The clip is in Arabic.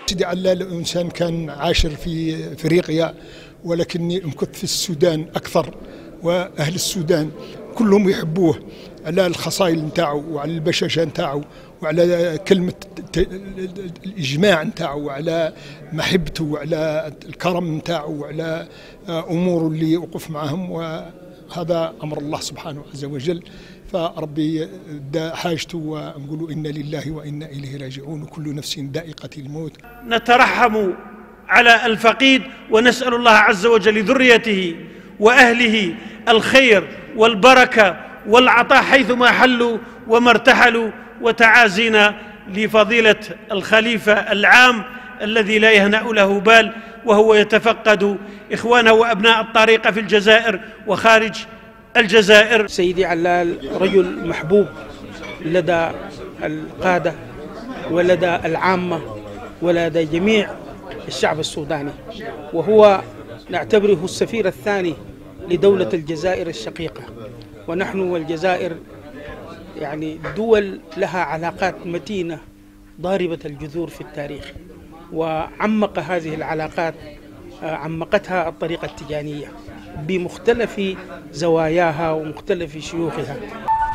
سيدي علال الإنسان كان عاشر في افريقيا، ولكني مكث في السودان اكثر، واهل السودان كلهم يحبوه على الخصائل نتاعو وعلى البشاشه نتاعو وعلى كلمه الاجماع نتاعو وعلى محبته وعلى الكرم نتاعو وعلى اموره اللي وقف معهم، وهذا امر الله سبحانه عز وجل. فربي دا حاجته، ونقولوا إنا لله وإنا إليه راجعون، وكل نفس ذائقة الموت. نترحم على الفقيد ونسأل الله عز وجل لذريته وأهله الخير والبركة والعطاء حيثما حلوا وما ارتحلوا، وتعازينا لفضيلة الخليفة العام الذي لا يهنأ له بال، وهو يتفقد إخوانه وأبناء الطريقة في الجزائر وخارج الجزائر. سيدي علال رجل محبوب لدى القادة ولدى العامة ولدى جميع الشعب السوداني، وهو نعتبره السفير الثاني لدولة الجزائر الشقيقة. ونحن والجزائر يعني دول لها علاقات متينة ضاربة الجذور في التاريخ، وعمق هذه العلاقات عمقتها الطريقة التجانية بمختلف زواياها ومختلف شيوخها.